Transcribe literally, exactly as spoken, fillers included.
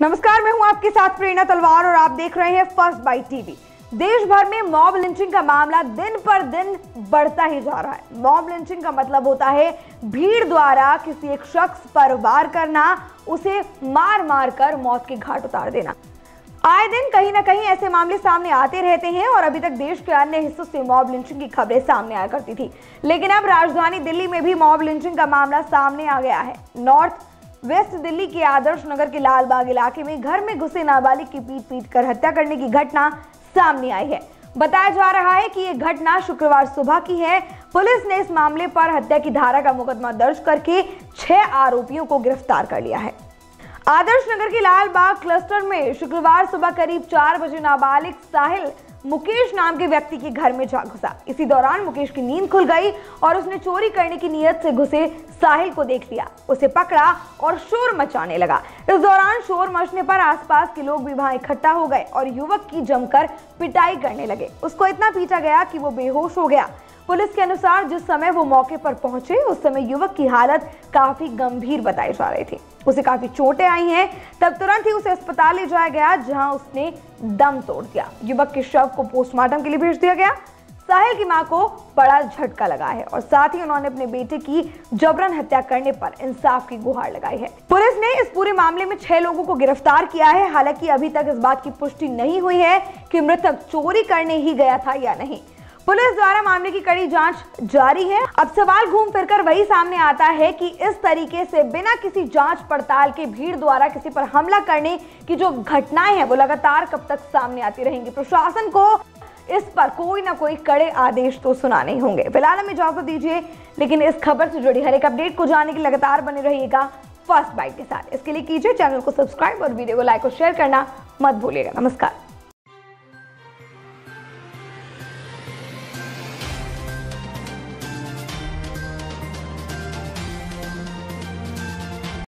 नमस्कार, मैं हूं आपके साथ प्रेरणा तलवार और आप देख रहे हैं फर्स्ट बाइट टीवी। देश भर में मॉब लिंचिंग का मामला दिन पर दिन बढ़ता ही जा रहा है। मॉब लिंचिंग का मतलब होता है भीड़ द्वारा किसी एक शख्स पर वार करना, उसे मार मार कर मौत के घाट उतार देना। आए दिन कहीं ना कहीं ऐसे मामले सामने आते रहते हैं और अभी तक देश के अन्य हिस्सों से मॉब लिंचिंग की खबरें सामने आया करती थी, लेकिन अब राजधानी दिल्ली में भी मॉब लिंचिंग का मामला सामने आ गया है। नॉर्थ वेस्ट दिल्ली के आदर्श नगर के लालबाग इलाके में घर में घुसे नाबालिग की पीट पीट कर हत्या करने की घटना सामने आई है। बताया जा रहा है कि यह घटना शुक्रवार सुबह की है। पुलिस ने इस मामले पर हत्या की धारा का मुकदमा दर्ज करके छह आरोपियों को गिरफ्तार कर लिया है। आदर्श नगर के लालबाग क्लस्टर में शुक्रवार सुबह करीब चार बजे नाबालिग साहिल मुकेश नाम के व्यक्ति के घर में जा घुसा। इसी दौरान मुकेश की नींद खुल गई और उसने चोरी करने की नीयत से घुसे साहिल को देख लिया, उसे पकड़ा और शोर मचाने लगा। इस दौरान शोर मचने पर आसपास के लोग भी वहां इकट्ठा हो गए और युवक की जमकर पिटाई करने लगे। उसको इतना पीटा गया कि वो बेहोश हो गया। पुलिस के अनुसार जिस समय वो मौके पर पहुंचे उस समय युवक की हालत काफी गंभीर बताई जा रही थी। उसे काफी चोटें आई हैं। तब तुरंत ही उसे अस्पताल ले जाया गया, जहां उसने दम तोड़ दिया। युवक के शव को पोस्टमार्टम के लिए भेज दिया गया। साहिल की मां को बड़ा झटका लगा है और साथ ही उन्होंने अपने बेटे की जबरन हत्या करने पर इंसाफ की गुहार लगाई है। पुलिस ने इस पूरे मामले में छह लोगों को गिरफ्तार किया है। हालांकि अभी तक इस बात की पुष्टि नहीं हुई है कि मृतक चोरी करने ही गया था या नहीं। पुलिस द्वारा मामले की कड़ी जांच जारी है। अब सवाल घूम फिरकर वही सामने आता है कि इस तरीके से बिना किसी जांच पड़ताल के भीड़ द्वारा किसी पर हमला करने की जो घटनाएं हैं वो लगातार कब तक सामने आती रहेंगी। प्रशासन को इस पर कोई ना कोई कड़े आदेश तो सुनाने होंगे। फिलहाल हमें इजाजत दीजिए, लेकिन इस खबर से जुड़ी हर एक अपडेट को जानने के लिए लगातार बने रहिएगा फर्स्ट बाइट के साथ। इसके लिए कीजिए चैनल को सब्सक्राइब और वीडियो को लाइक और शेयर करना मत भूलिएगा। नमस्कार।